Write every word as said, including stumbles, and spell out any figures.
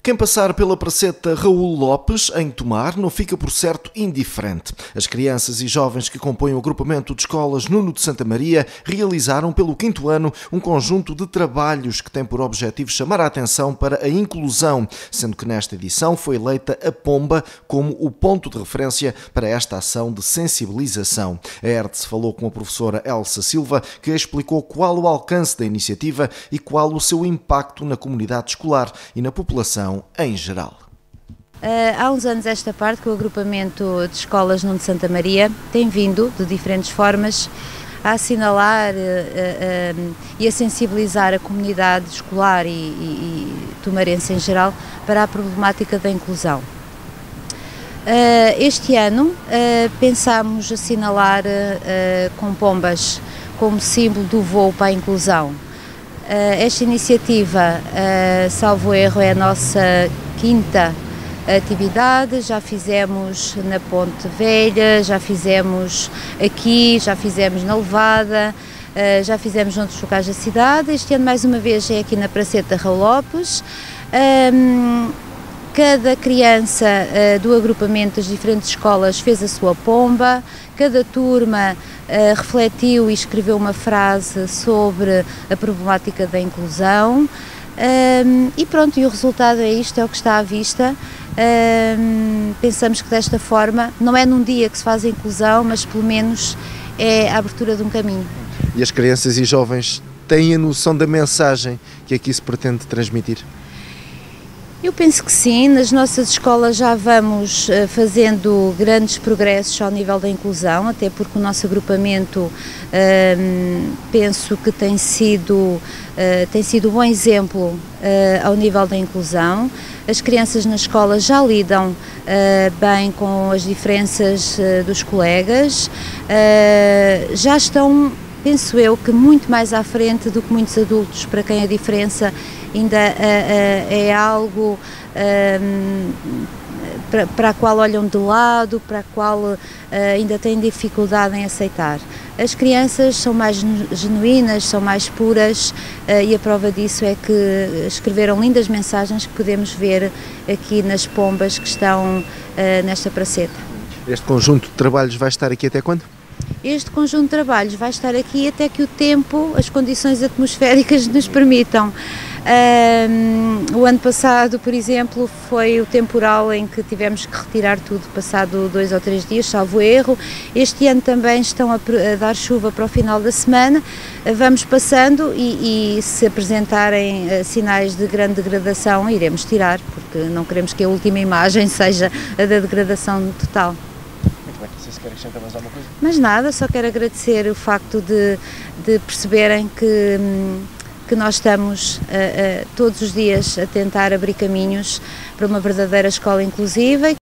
Quem passar pela Praceta Raul Lopes, em Tomar, não fica por certo indiferente. As crianças e jovens que compõem o agrupamento de escolas Nuno de Santa Maria realizaram pelo quinto ano um conjunto de trabalhos que tem por objetivo chamar a atenção para a inclusão, sendo que nesta edição foi eleita a Pomba como o ponto de referência para esta ação de sensibilização. A E R T S falou com a professora Elsa Silva, que explicou qual o alcance da iniciativa e qual o seu impacto na comunidade escolar e na população em geral. Uh, há uns anos esta parte que o agrupamento de escolas Nuno de Santa Maria tem vindo, de diferentes formas, a assinalar uh, uh, uh, e a sensibilizar a comunidade escolar e, e, e tomarense em geral para a problemática da inclusão. Uh, este ano uh, pensámos assinalar uh, com pombas como símbolo do voo para a inclusão. Uh, esta iniciativa, uh, salvo erro, é a nossa quinta atividade. Já fizemos na Ponte Velha, já fizemos aqui, já fizemos na Levada, uh, já fizemos noutros locais da cidade. Este ano mais uma vez é aqui na Praceta Raul Lopes. Um, cada criança uh, do agrupamento das diferentes escolas fez a sua pomba, cada turma uh, refletiu e escreveu uma frase sobre a problemática da inclusão. Um, e pronto, e o resultado é isto, é o que está à vista. Um, pensamos que desta forma, não é num dia que se faz a inclusão, mas pelo menos é a abertura de um caminho. E as crianças e jovens têm a noção da mensagem que aqui se pretende transmitir? Eu penso que sim, nas nossas escolas já vamos uh, fazendo grandes progressos ao nível da inclusão, até porque o nosso agrupamento uh, penso que tem sido, uh, tem sido um bom exemplo uh, ao nível da inclusão. As crianças na escola já lidam uh, bem com as diferenças uh, dos colegas, uh, já estão, penso eu, que muito mais à frente do que muitos adultos, para quem a diferença ainda uh, uh, é algo uh, para, para a qual olham de lado, para a qual uh, ainda têm dificuldade em aceitar. As crianças são mais genuínas, são mais puras uh, e a prova disso é que escreveram lindas mensagens que podemos ver aqui nas pombas que estão uh, nesta praceta. Este conjunto de trabalhos vai estar aqui até quando? Este conjunto de trabalhos vai estar aqui até que o tempo, as condições atmosféricas nos permitam. Um, o ano passado, por exemplo, foi o temporal em que tivemos que retirar tudo, passado dois ou três dias, salvo erro. Este ano também estão a, a dar chuva para o final da semana. Vamos passando e, e se apresentarem uh, sinais de grande degradação, iremos tirar, porque não queremos que a última imagem seja a da degradação total. Se quer acrescentar mais alguma coisa? Mas nada, só quero agradecer o facto de, de perceberem que, que nós estamos uh, uh, todos os dias a tentar abrir caminhos para uma verdadeira escola inclusiva e